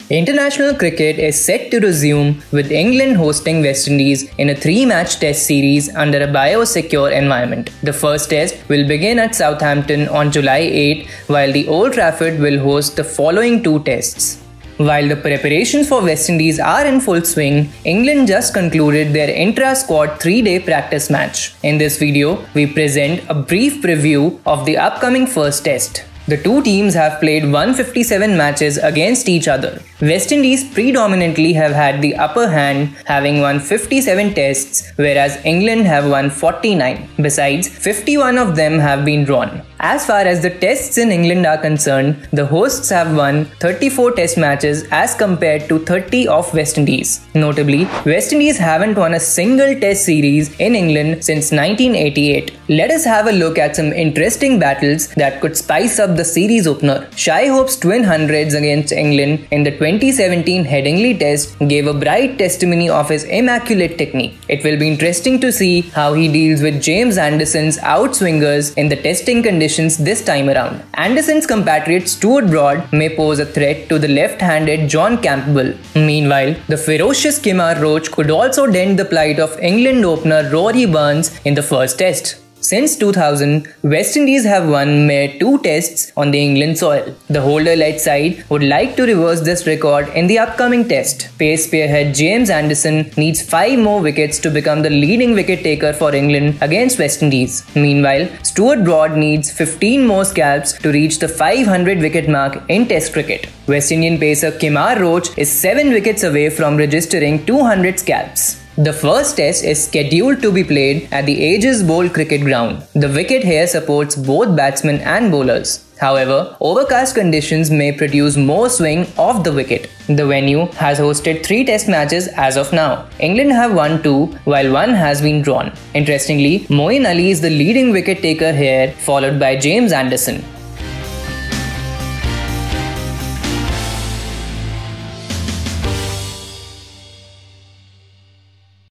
International cricket is set to resume with England hosting West Indies in a 3-match test series under a biosecure environment. The first test will begin at Southampton on July 8, while the Old Trafford will host the following 2 tests. While the preparations for West Indies are in full swing, England just concluded their intra-squad 3-day practice match. In this video, we present a brief preview of the upcoming first test. The 2 teams have played 157 matches against each other. West Indies predominantly have had the upper hand, having won 57 tests, whereas England have won 49. Besides, 51 of them have been drawn. As far as the tests in England are concerned, the hosts have won 34 test matches as compared to 30 of West Indies. Notably, West Indies haven't won a single test series in England since 1988. Let us have a look at some interesting battles that could spice up the series opener. Shai Hope's twin hundreds against England in the 2017 Headingley Test gave a bright testimony of his immaculate technique. It will be interesting to see how he deals with James Anderson's outswingers in the testing conditions this time around. Anderson's compatriot Stuart Broad may pose a threat to the left-handed John Campbell. Meanwhile, the ferocious Kemar Roach could also dent the plight of England opener Rory Burns in the first test. Since 2000, West Indies have won mere 2 tests on the England soil. The holder-led side would like to reverse this record in the upcoming test. Pace spearhead James Anderson needs 5 more wickets to become the leading wicket taker for England against West Indies. Meanwhile, Stuart Broad needs 15 more scalps to reach the 500 wicket mark in Test cricket. West Indian pacer Kemar Roach is 7 wickets away from registering 200 scalps. The first test is scheduled to be played at the Aegis Bowl cricket ground. The wicket here supports both batsmen and bowlers. However, overcast conditions may produce more swing off the wicket. The venue has hosted 3 test matches as of now. England have won 2, while 1 has been drawn. Interestingly, Moeen Ali is the leading wicket taker here, followed by James Anderson.